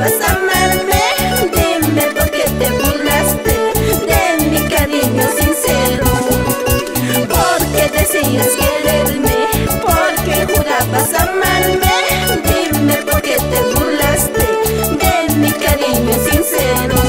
jurabas amarme, dime por qué te burlaste de mi cariño sincero. Porque decías quererme, porque jurabas amarme, dime por qué te burlaste de mi cariño sincero.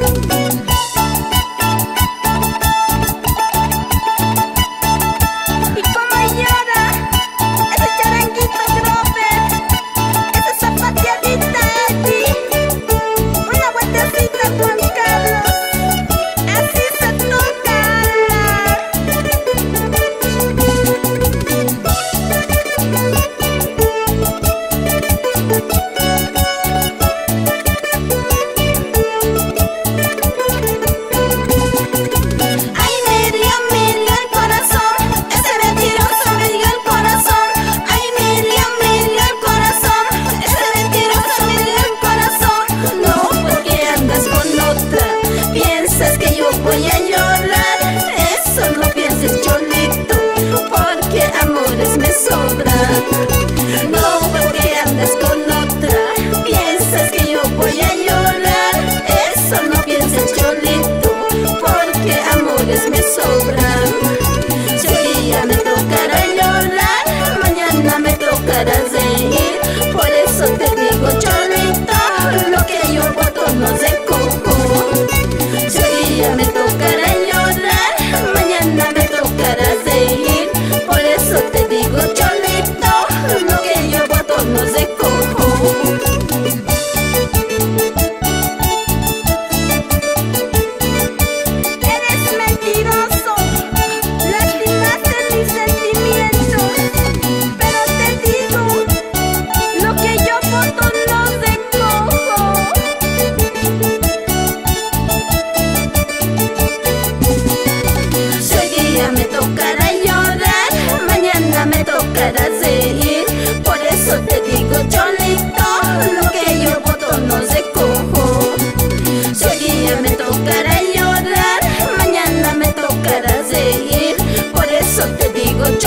No, porque andas con otra, piensas que yo voy a llorar. Eso no pienses, cholito, porque amores me sobran. Si hoy día me tocará llorar, mañana me tocará reír. Por eso te digo, cholito, lo que yo voto no recojo. Si hoy día me tocará llorar, mañana me tocará reír. Por eso te digo, cholito, lo que yo voto no recojo. Eres mentiroso, lastimaste mis sentimientos, pero te digo, lo que yo voto no recojo. Si hoy día me tocará llorar, mañana me tocará reír. Por eso te digo, cholito, lo que yo voto no recojo. Si hoy día me tocará llorar, mañana me tocará reír. Por eso te digo, cholito,